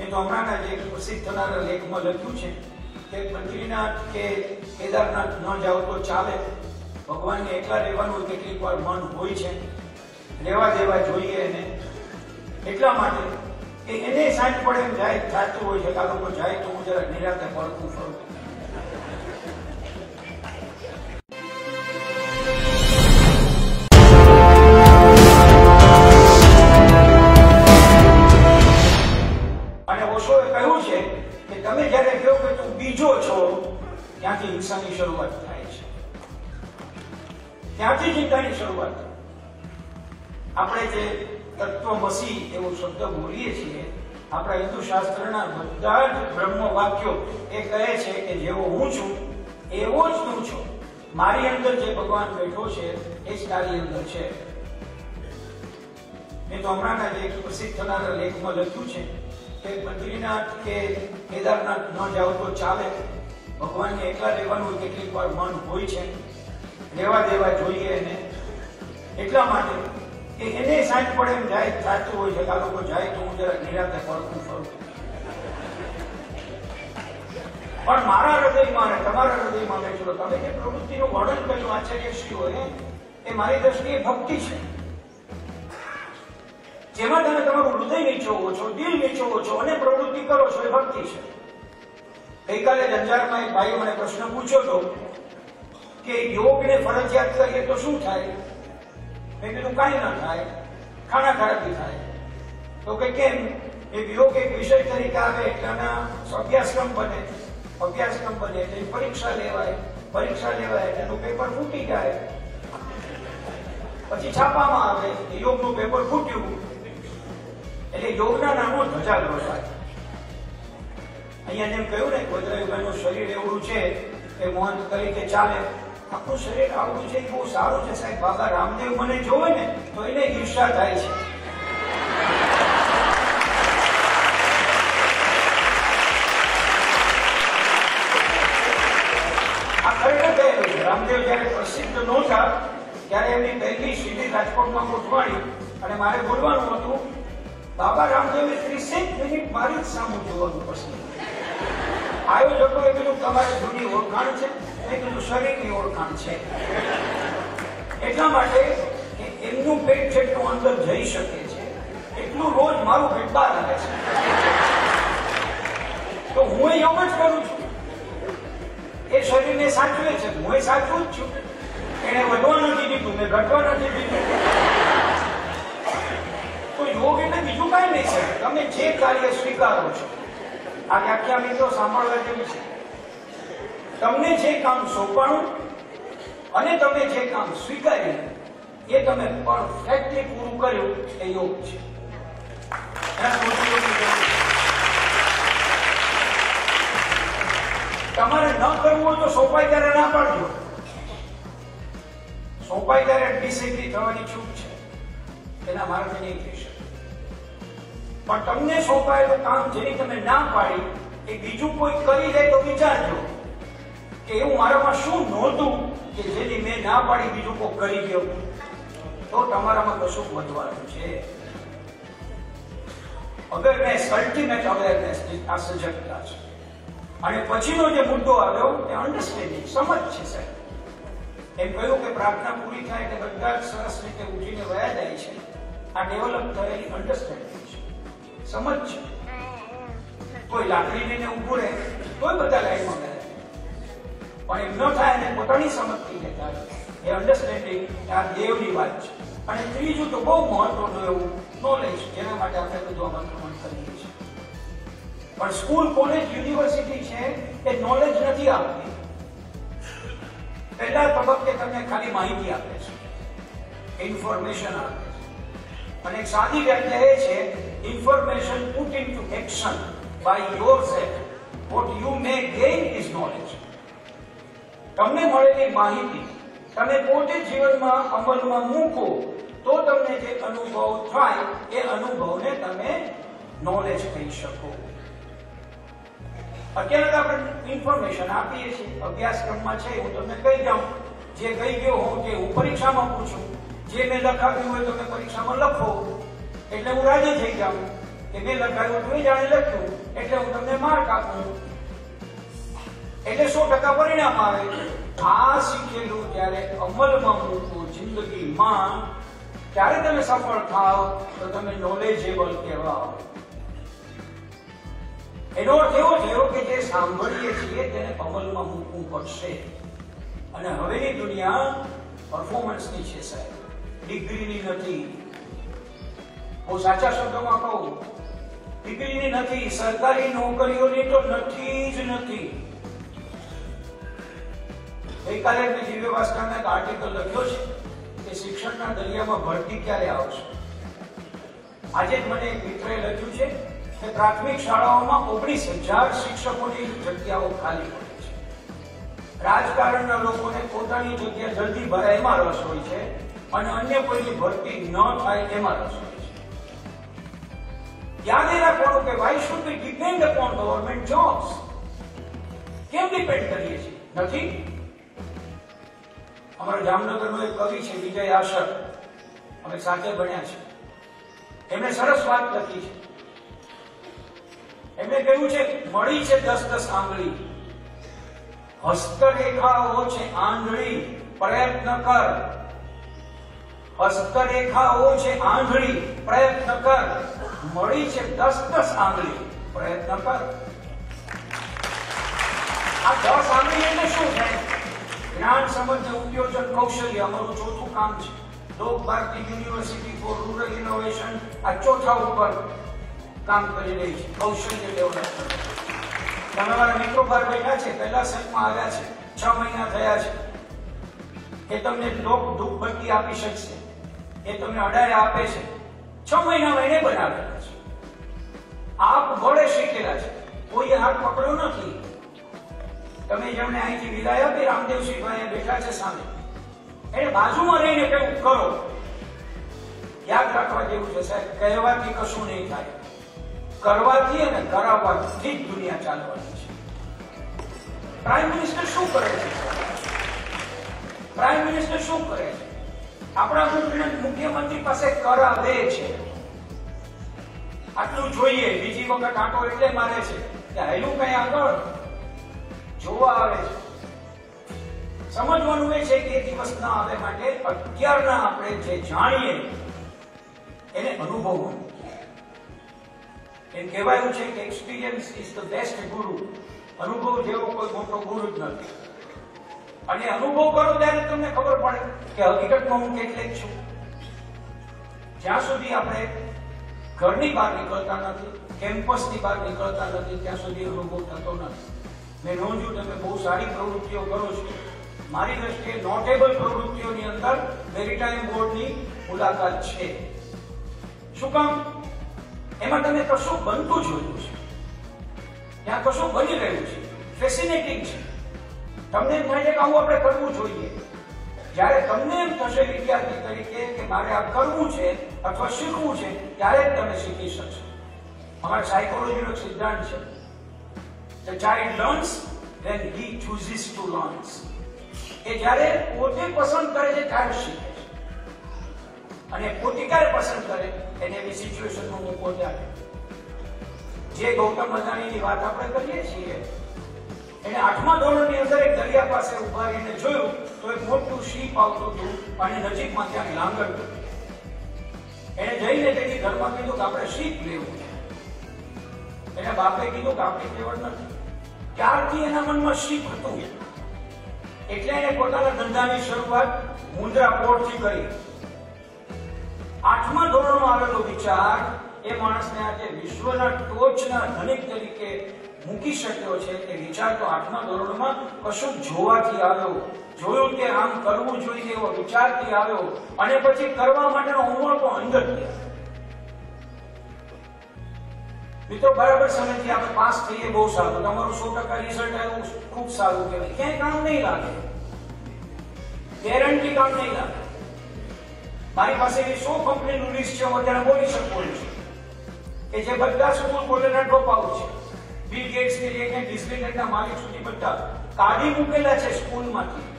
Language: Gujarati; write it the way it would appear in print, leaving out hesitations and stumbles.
મેં તો હમણાં જે પ્રસિદ્ધ થનારા લેખમાં લખ્યું છે કે બદ્રીનાથ કે કેદારનાથ ન જાઓ તો ચાલે, ભગવાનને એકલા રહેવાનું કેટલીક વાર મન હોય છે, રહેવા દેવા જોઈએ એને, એટલા માટે કે એને સાંજ પડે એમ જાય થતું હોય છે કે આ લોકો જાય તો હું જરા નિરાતે પડતું ફરું. તમે જયારે કહો કે તું બીજો છો, ત્યાંથી હિંસાની શરૂઆત થાય છે, ત્યાંથી ચિંતાની શરૂઆત. આપણે જે તત્વમસી એવો શબ્દ બોલીએ છીએ, આપણા હિન્દુ શાસ્ત્રના બધા જ બ્રહ્મ વાક્યો એ કહે છે કે જેવો હું છું એવો જ તું છો, મારી અંદર જે ભગવાન બેઠો છે એ જ તારી અંદર છે. મેં તો હમણાં જે પ્રસિદ્ધ થનારા લેખમાં લખ્યું છે કે બદ્રીનાથ કે કેદારનાથ ન જાઓ તો ચાલે, ભગવાનને એકલા રહેવાનું કેટલીક વાર મન હોય છે, રહેવા દેવા જોઈએ એને, એટલા માટે કે એને સાંજ પડે એમ જાય થતું હોય છે કે આ લોકો જાય તો હું જરા નિરાતે પડતું ફરું. પણ મારા હૃદયમાં અને તમારા હૃદયમાં મેં જો તમે જે પ્રવૃત્તિનું વર્ણન કર્યું આચાર્યશ્રીઓએ, એ મારી દ્રષ્ટિએ ભક્તિ છે, જેમાં તમે તમારું હૃદય નીચોવો છો, દિલ નીચોવો છો અને પ્રવૃત્તિ કરો છો, એ ભક્તિ છે. ગઈકાલે અંજારમાં એક ભાઈએ મને પ્રશ્ન પૂછ્યો હતો કે યોગને ફરજિયાત કરીએ તો શું થાય? મેં કીધું કાંઈ ના થાય, ખાણા ખરાબી થાય. તો કે કેમ? એ યોગ એક વિષય તરીકે આવે એટલે અભ્યાસક્રમ બને, અભ્યાસક્રમ બને એટલે પરીક્ષા લેવાય, પરીક્ષા લેવાય એટલે એનું પેપર ફૂટી જાય, પછી છાપામાં આવે યોગનું પેપર ફૂટ્યું એટલે યોગના નામો ધજા લગાય. અહીંયા જેમ કહ્યું ને ગોદરાયુભાઈનું શરીર એવું છે કે મોહન તરીકે ચાલે, આખું શરીર આવડું છે, બહુ સારું છે સાહેબ. બાબા રામદેવ મને જોવે ને તો એને ઈર્ષા થાય છે. આ ખરેખર કહેલું છે. રામદેવ જયારે પ્રસિદ્ધ નહોતા ત્યારે એમની પહેલી સીધી રાજકોટમાં ગોઠવાણી અને મારે બોલવાનું હતું. બાબા રામદેવે 30 મિનિટ મારી જ સામું જોવાનું પસંદ. આયોજકોએ કીધું તમારે જૂની ઓળખાણ છે, મેં કીધું શરીરની ઓળખાણ છે. એટલા માટે એમનું પેટ જેટલું અંદર જઈ શકે છે એટલું રોજ મારું પેટ બહાર આવે છે. તો હું એવું જ કરું છું. એ શરીરને સાચવે છે, હું એ સાચવું જ છું. એને વધવા નથી દીધું, મેં ઘટવા નથી દીધું. તો યોગ એટલે બીજું કઈ નહીં છે. તમે જે કાર્ય સ્વીકારો છો, આ વ્યાખ્યા મિત્રો સાંભળવા જેવી છે. તમને જે કામ સોંપાણું અને તમે જે કામ સ્વીકાર્યું એ તમે પરફેક્ટલી પૂરું કર્યું એ યોગ છે. તમારે ન કરવું હોય તો સોંપાય ત્યારે ના પાડજો. સોંપાય ત્યારે ડિસએગ્રી થવાની છૂટ છે, એના મારાથી નહીં થઈ શકે. પણ તમને સોંપાયેલું કામ જેની તમે ના પાડી એ બીજું કોઈ કરી લે તો વિચારજો કે એવું મારામાં શું નહોતું કે જેની મેં ના પાડી બીજું કોઈ કરી ગયો, તો તમારામાં કશું વધવાનું છે. અવેરનેસ, અલ્ટિમેટ અવેરનેસ આ સજગતા છે. અને પછીનો જે મુદ્દો આવ્યો એ અન્ડરસ્ટેન્ડિંગ, સમજ છે સાહેબ. એમ કહ્યું કે પ્રાર્થના પૂરી થાય એટલે બધા જ સરસ રીતે ઉઠીને વયા જાય છે. આ ડેવલપ થયેલી અન્ડરસ્ટેન્ડિંગ છે, સમજ છે. કોઈ લાકડી લઈને ઉભું રહે તોય બધા લાઈનમાં ગયા, પણ એમ ન થાય અને પોતાની સમજથી લેતા એ અન્ડરસ્ટેન્ડિંગ આ દેવની વાત છે. અને ત્રીજું તો બહુ મહત્વનું એવું નોલેજ, જેના માટે આપણે બધું મંત્રમણ કરીએ છીએ. પણ સ્કૂલ, કોલેજ, યુનિવર્સિટી છે એ નોલેજ નથી આપતી. પહેલા તબક્કે તમને ખાલી માહિતી આપે છે, ઇન્ફોર્મેશન આપે છે. અને એક સાદી વ્યાખ્યા એ છે, information put into action by yourself. What you may gain is knowledge. તમને મળેલી માહિતી તમે પોતે જીવનમાં અમલમાં મૂકો તો તમને જે અનુભવ થાય એ અનુભવને તમે નોલેજ કહી શકો. અત્યારે આપણે ઇન્ફોર્મેશન આપીએ છીએ, અભ્યાસક્રમમાં છે, હું તમને કહી જાઉં, જે કહી ગયો હોઉં તે હું પરીક્ષામાં પૂછું, જે મેં લખાવ્યું હોય તમે પરીક્ષામાં લખો, એટલે હું રાજી થઈ જાઉં કે મેં લખાયું હતું એ જાણે લખ્યું એટલે હું તમને માર્ક આપું એટલે 100% પરિણામ આવે. આ શીખેલું જ્યારે અમલમાં મૂકો જિંદગીમાં ત્યારે તમે સફળ થાવ તો તમે નોલેજેબલ કહેવાઓ. એનો અર્થ એવો થયો કે જે સાંભળીએ છીએ તેને અમલમાં મૂકવું પડશે. અને હવેની દુનિયા પરફોર્મન્સની છે સાહેબ, ડિગ્રીની નથી. હું સાચા શબ્દોમાં કહું, ડિગ્રીની નથી, સરકારી નોકરીઓની તો નથી જ નથી. ગઈકાલે મેં દિવ્ય ભાસ્કરમાં એક આર્ટિકલ લખ્યો છે કે શિક્ષણના દરિયામાં ભરતી ક્યારે આવશે. આજે જ મને એક મિત્રએ લખ્યું છે કે પ્રાથમિક શાળાઓમાં 19,000 શિક્ષકોની જગ્યાઓ ખાલી પડી છે. રાજકારણના લોકોને પોતાની જગ્યા જલ્દી ભરાય એમાં રસ હોય છે અને અન્ય કોઈની ભરતી ન થાય એમાં રસ હોય છે. યાદ રાખવાનું કે why should we depend upon government jobs. કેમ ડિપેન્ડ કરીએ છીએ? નથી. અમારા જામનગરનો એક કવિ છે વિજય આશર, અમે સાથે ભણ્યા છે. એમણે સરસ વાત લખી છે. એમણે કહ્યું છે, મળી છે 10-10 આંગળી, હસ્તરેખાઓ છે આંધળી, પ્રયત્ન કર. હસ્તરેખાઓ છે આંધળી, પ્રયત્ન કર. મળી છે 10-10 આંગળી, પ્રયત્ન કર. આ 10 આંગળી એટલે શું છે? જ્ઞાન સમજ ઉપયોજન કૌશલ્ય અમારું ચોથું કામ છે. Lok Bharati university for rural innovation આ ચોથા ઉપર કામ કરી રહી છે, કૌશલ્ય ડેવલપમેન્ટ. તમારા મિત્રો બહાર બેઠા છે, પહેલા સેટમાં આવ્યા છે, 6 મહિના થયા છે. એ તમને લોક ધૂપબત્તી આપી શકશે, એ તમને અડાય આપે છે. 6 મહિનામાં એને બનાવેલા છે. આપ વડે શીખેલા છે, કોઈએ હાથ પકડ્યો નથી. તમે જેમને અહીંથી વિદાય આપી, રામદેવસિંહભાઈ બેઠા છે સામે, એને બાજુમાં રહીને કેવું કરો. યાદ રાખવા જેવું છે સાહેબ, કહેવાથી કશું નહીં થાય, કરવાથી અને કરાવવાથી જ દુનિયા ચાલવાની છે. પ્રાઇમ મિનિસ્ટર શું કરે છે? પ્રાઇમ મિનિસ્ટર શું કરે છે? આપણા મુખ્યમંત્રી પાસે કરાવે છે. આટલું જોઈએ, બીજી વખત આંટો એટલે મારે છે કે હેલું કઈ આગળ જોવા આવે છે. સમજવાનું એ છે કે દિવસ ના આવે માટે અત્યારના આપણે જે જાણીએ એને અનુભવવું. એમ કહેવાયું છે કે એક્સપિરિયન્સ ઇઝ ધ બેસ્ટ ગુરુ. અનુભવ જેવો કોઈ મોટો ગુરુ જ નથી. અને અનુભવ કરો ત્યારે તમને ખબર પડે કે હકીકતમાં હું કેટલેક છું. જ્યાં સુધી આપણે ઘરની બહાર નીકળતા નથી, કેમ્પસની બહાર નીકળતા નથી, ત્યાં સુધી અનુભવ થતો નથી. મેં નોંધ્યું તમે બહુ સારી પ્રવૃત્તિઓ કરો છો. મારી દ્રષ્ટિએ નોટેબલ પ્રવૃત્તિઓની અંદર મેરીટાઈમ બોર્ડની મુલાકાત છે. શું કામ? એમાં તમે કશું બનતું જોયું છે, ત્યાં કશું બની રહ્યું છે, ફેસિનેટિંગ છે. તમને એમ થાય છે કે આવું આપણે કરવું જોઈએ. જ્યારે તમને એમ થશે વિદ્યાર્થી તરીકે કે મારે આ કરવું છે અથવા શીખવું છે, ત્યારે જ તમે શીખી શકશો. અમારા સાયકોલોજીનો સિદ્ધાંત છે, the child learns when he chooses to learn. એ જ્યારે પોતે પસંદ કરે છે ત્યારે શીખે છે. અને પોતે ક્યારે પસંદ કરે એને એવી સિચ્યુએશનમાં મૂકો ત્યારે. જે ગૌતમ અદાણીની વાત આપણે કરીએ છીએ, એને 8મા ધોરણની અંદર એક દરિયા પાસે ઉભા રહીને જોયું તો એક મોટું શીપ આવતું હતું અને નજીકમાં ત્યાં લાંગર હતું. એને જઈને તેની ઘરમાં કીધું કે આપણે શીપ લેવું છે. એના બાપે કીધું કે આપણી કેવળ નથી. ત્યારથી એના મનમાં શીપ હતું, એટલે એને પોતાના ધંધાની શરૂઆત મુન્દ્રા પોર્ટથી કરી. 8મા ધોરણમાં આવેલો વિચાર એ માણસને આજે વિશ્વના ટોચના ધનિક તરીકે મૂકી શક્યો છે. એ વિચાર તો 8મા ધોરણમાં કશું જોવાથી આવ્યો, જોયું કે આમ કરવું જોઈએ એવો વિચારથી આવ્યો, અને પછી કરવા માટેનો ઉમળ તો અંદરથી આવ્યો. મિત્રો, બરાબર સમયથી આપણે પાસ થઈએ બહુ સારું, તમારું 100% રિઝલ્ટ આવ્યું ખૂબ સારું કહેવાય. ક્યાંય કામ નહીં લાગે, ગેરંટી કામ નહીં લાગે. મારી પાસે એવી 100 કંપનીનું લિસ્ટ છે, હું અત્યારે બોલી શકું છું કે જે બધા સ્કૂલ કોલેજના ડ્રોપ આઉટ છે. બિલ ગેટ્સથી લઈને ડિઝનીલેન્ડના માલિક સુધી બધા કાઢી મૂકેલા છે સ્કૂલમાંથી.